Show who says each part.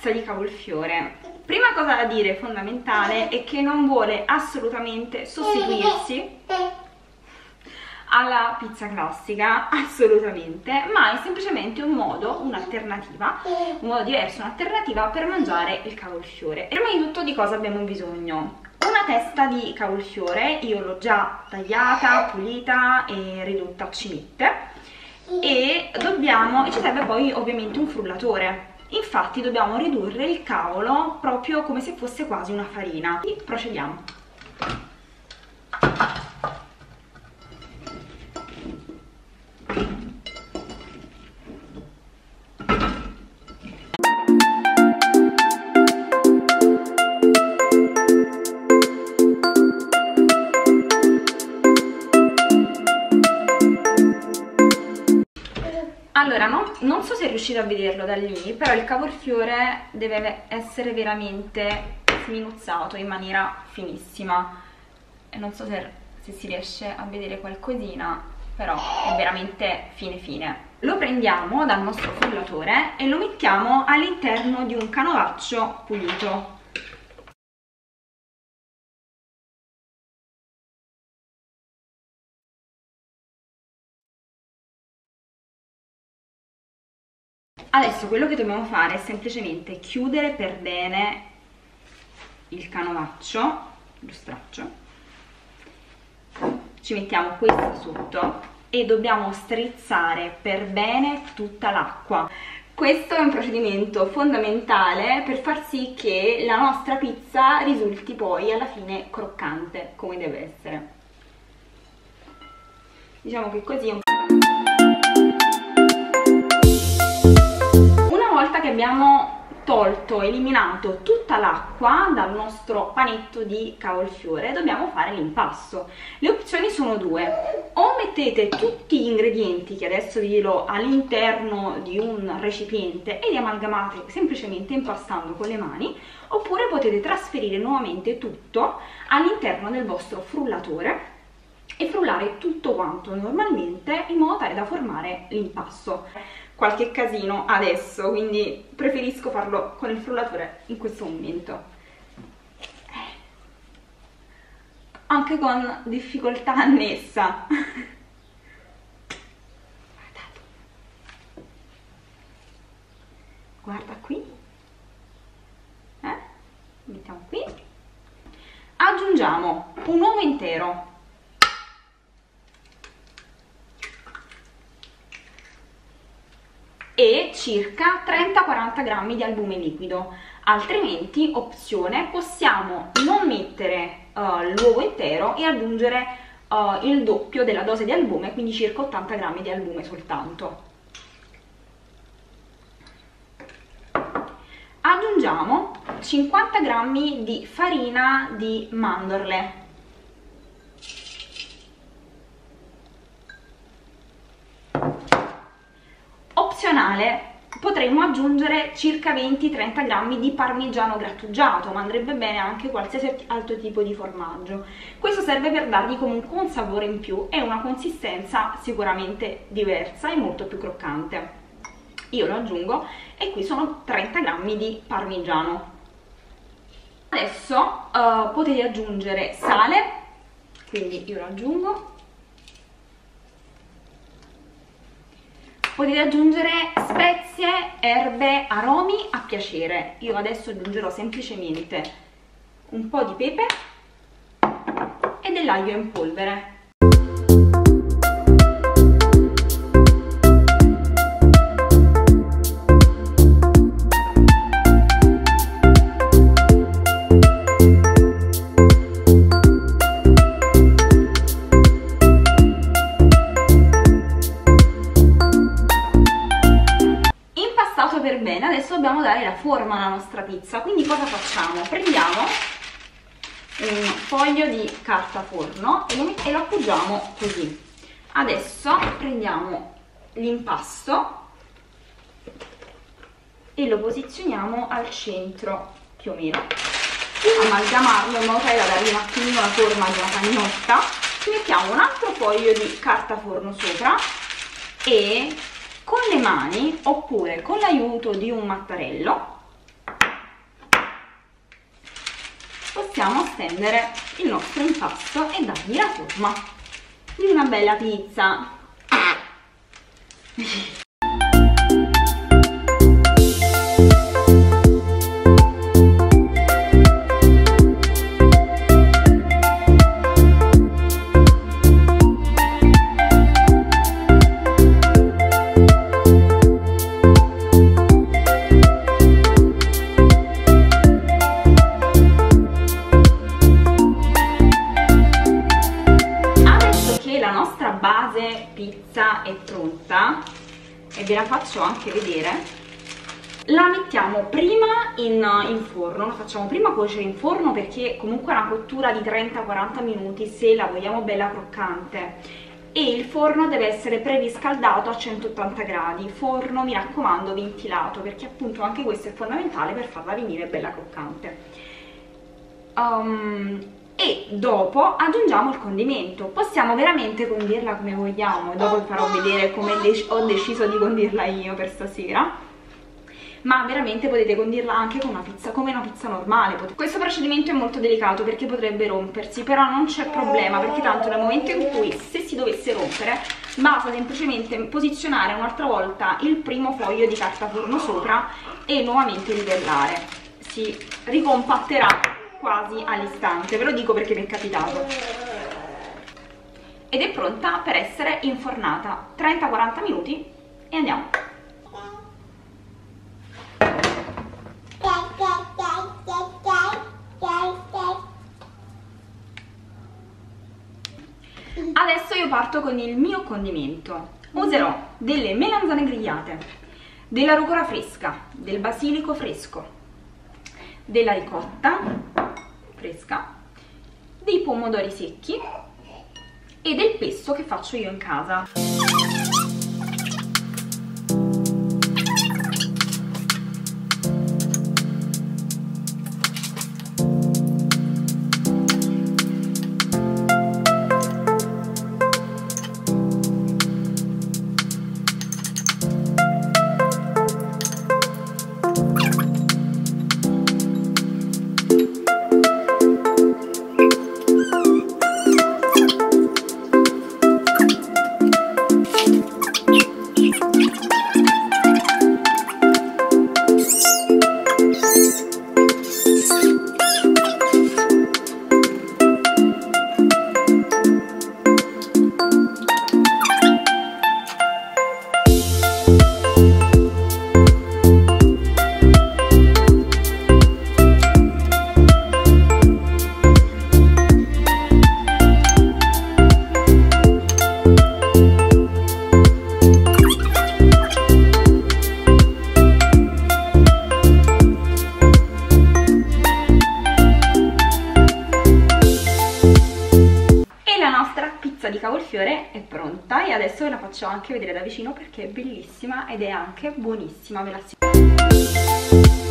Speaker 1: pizza di cavolfiore. Prima cosa da dire fondamentale è che non vuole assolutamente sostituirsi alla pizza classica, assolutamente, ma è semplicemente un modo, un'alternativa, un modo diverso, un'alternativa per mangiare il cavolfiore. Prima di tutto di cosa abbiamo bisogno? Una testa di cavolfiore, io l'ho già tagliata, pulita e ridotta a cimitte, e ci serve poi ovviamente un frullatore. Infatti dobbiamo ridurre il cavolo proprio come se fosse quasi una farina. E procediamo. Allora, non so se riuscite a vederlo da lì, però il cavolfiore deve essere veramente sminuzzato in maniera finissima. E non so se si riesce a vedere qualcosina, però è veramente fine. Lo prendiamo dal nostro frullatore e lo mettiamo all'interno di un canovaccio pulito. Adesso quello che dobbiamo fare è semplicemente chiudere per bene il canovaccio, lo straccio, ci mettiamo questo sotto e dobbiamo strizzare per bene tutta l'acqua. Questo è un procedimento fondamentale per far sì che la nostra pizza risulti poi alla fine croccante, come deve essere. Diciamo che così è un... Che abbiamo eliminato tutta l'acqua dal nostro panetto di cavolfiore, dobbiamo fare l'impasto. Le opzioni sono due: o mettete tutti gli ingredienti che adesso vi dirò all'interno di un recipiente e li amalgamate semplicemente impastando con le mani, oppure potete trasferire nuovamente tutto all'interno del vostro frullatore e frullare tutto quanto normalmente in modo tale da formare l'impasto. Qualche casino adesso, quindi preferisco farlo con il frullatore in questo momento, anche con difficoltà annessa. Guarda qui, mettiamo qui, aggiungiamo un uovo intero, e circa 30-40 grammi di albume liquido. Altrimenti, opzione, possiamo non mettere l'uovo intero e aggiungere il doppio della dose di albume, quindi circa 80 grammi di albume soltanto. Aggiungiamo 50 grammi di farina di mandorle. Opzionale, potremmo aggiungere circa 20-30 grammi di parmigiano grattugiato, ma andrebbe bene anche qualsiasi altro tipo di formaggio. Questo serve per dargli comunque un sapore in più e una consistenza sicuramente diversa e molto più croccante. Io lo aggiungo e qui sono 30 grammi di parmigiano. Adesso potete aggiungere sale, quindi io lo aggiungo. Potete aggiungere spezie, erbe, aromi a piacere. Io adesso aggiungerò semplicemente un po' di pepe e dell'aglio in polvere. Per bene, adesso dobbiamo dare la forma alla nostra pizza, quindi cosa facciamo? Prendiamo un foglio di carta forno e lo appoggiamo così. Adesso prendiamo l'impasto e lo posizioniamo al centro più o meno, amalgamarlo in modo tale da dargli un attimino la forma di una pagnotta. Ci mettiamo un altro foglio di carta forno sopra e con le mani oppure con l'aiuto di un mattarello possiamo stendere il nostro impasto e dargli la forma di una bella pizza. Base pizza è pronta e ve la faccio anche vedere. La mettiamo prima in forno, la facciamo prima cuocere in forno perché comunque è una cottura di 30-40 minuti se la vogliamo bella croccante, e il forno deve essere preriscaldato a 180 gradi, forno mi raccomando ventilato, perché appunto anche questo è fondamentale per farla venire bella croccante. E dopo aggiungiamo il condimento. Possiamo veramente condirla come vogliamo, dopo vi farò vedere come ho deciso di condirla io per stasera, ma veramente potete condirla anche con una pizza, come una pizza normale. Questo procedimento è molto delicato perché potrebbe rompersi, però non c'è problema, perché tanto nel momento in cui, se si dovesse rompere, basta semplicemente posizionare un'altra volta il primo foglio di carta forno sopra e nuovamente livellare. Si ricompatterà quasi all'istante, ve lo dico perché mi è capitato. Ed è pronta per essere infornata 30-40 minuti e andiamo. Adesso io parto con il mio condimento. Userò delle melanzane grigliate, della rucola fresca, del basilico fresco, della ricotta fresca, dei pomodori secchi e del pesto che faccio io in casa. Di cavolfiore è pronta e adesso ve la faccio anche vedere da vicino perché è bellissima ed è anche buonissima, ve la assicuro.